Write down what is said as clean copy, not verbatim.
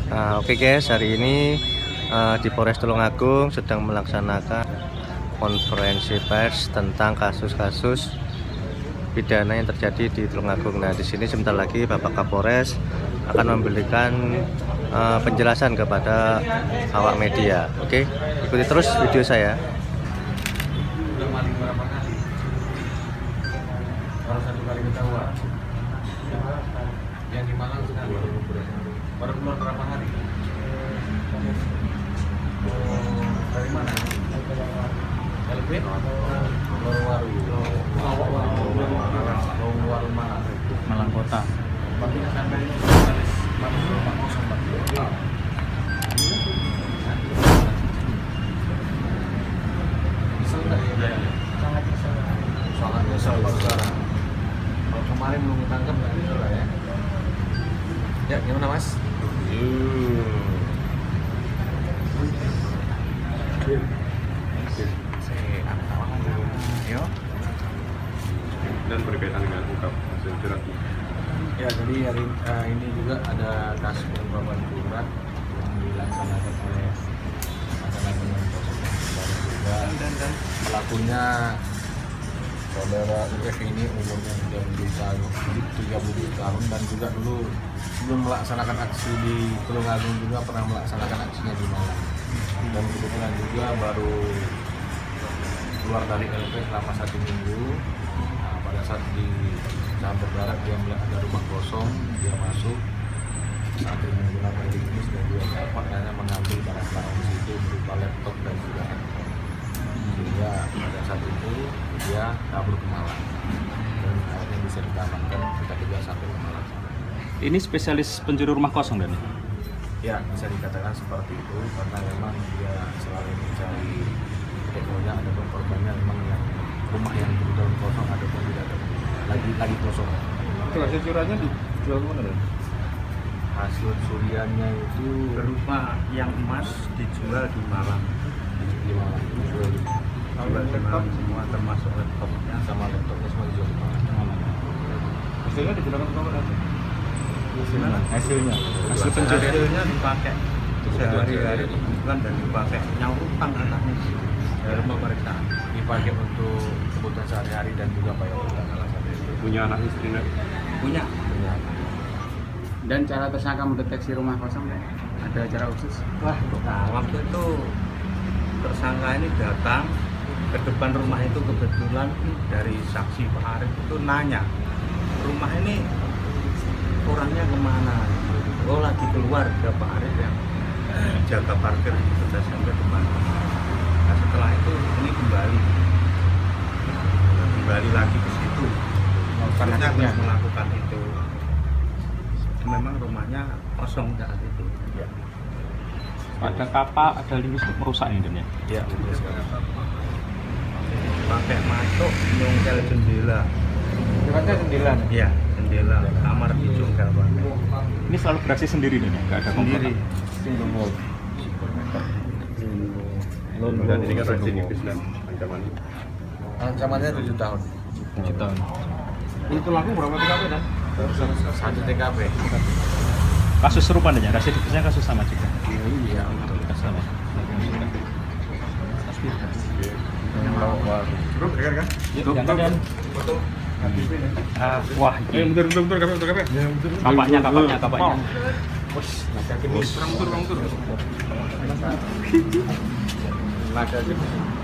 Oke guys, hari ini di Polres Tulungagung sedang melaksanakan konferensi pers tentang kasus-kasus pidana yang terjadi di Tulungagung. Nah, di sini sebentar lagi Bapak Kapolres akan memberikan penjelasan kepada awak media. Oke, ikuti terus video saya. Udah maling berapa kali? Baru 1 kali ketahuan. Yang di Malang sekali. Baru keluar berapa hari? Dari mana? LP? Lorwaru. Lorwaru Malang. Malang Kota. Berarti sampai ini spesialis rumah kosong Pak. Nyesel nggak ya? Sangat nyesel. Sangat nyesel Pak Saudara. Kalau kemarin belum ketangkep nggak nyesel lah ya. Ya gimana Mas? Dan berkaitan dengan ungkap hasil jerat. Ya, jadi hari ini juga ada kasus pengungkapan surat yang dilaksanakan oleh Masalah Penuntutan Polres juga. Dan pelakunya saudara UF ini umurnya 37 tahun dan juga dulu sebelum melaksanakan aksi di Tulungagung juga pernah melaksanakan aksinya di Malang. Dan kebetulan juga baru keluar dari LP selama 1 minggu. Nah, pada saat di Sampai Barat dia melihat ada rumah kosong, dia masuk sambil menggunakan teknis dan dia dapat hanya mengambil barang-barang di situ berupa laptop dan juga handphone. Sehingga pada saat itu dia kabur ke Malang dan akhirnya bisa diamankan, kita kejar sampai ke Malang. Ini spesialis pencuri rumah kosong dan Ya, bisa dikatakan seperti itu karena memang dia selalu mencari demonya, ada korbannya memang yang rumah yang kebetulan kosong, ada pun tidak ada lagi kosong. Itu hasil curiannya dijual kemana ya? Hasil curiannya itu berupa yang emas dijual di Malang. di Malang, dijual di Dengan semua termasuk laptopnya. sama laptopnya semua dijual di Malang. Hasilnya digunakan kemana? Hasilnya dipakai sehari-hari kebutuhan dan dipakai nyawa utang anaknya dalam pemeriksaan. Dipakai untuk kebutuhan sehari-hari dan juga bayar utang alasannya itu. Punya anak istrinya? Punya. Dan cara tersangka mendeteksi rumah kosong ada cara khusus? Wah, waktu itu tersangka ini datang ke depan rumah itu, kebetulan dari saksi Pak Arif itu nanya, rumah ini orangnya kemana? Oh, lagi keluar ke Pak Arif yang jaga parkir gitu, saya sampai depan. Nah, setelah itu ini kembali lagi ke situ karena harus melakukan itu. Memang rumahnya kosong saat itu. Ya, ada kapak, ada linggis merusak ini dan ya. ya betul sekali. Pakai masuk nyongkel jendela. Sifatnya jendela. Iya, jendela kamar dijongkel pakai. Ini selalu beraksi sendiri dan ya, nggak ada Sendiri. Dan ini kan residivis dan ancamannya. Ancamannya 7 tahun. 7 tahun. Itu laku berapa TKP dan? 1 TKP. Kasus serupa dan ya, residivisnya kasus sama juga. Iya, Kasus sama. Bro, dengar kan? Jangan dan wah, ini Bentar, KP. kapaknya. Turang tur. naga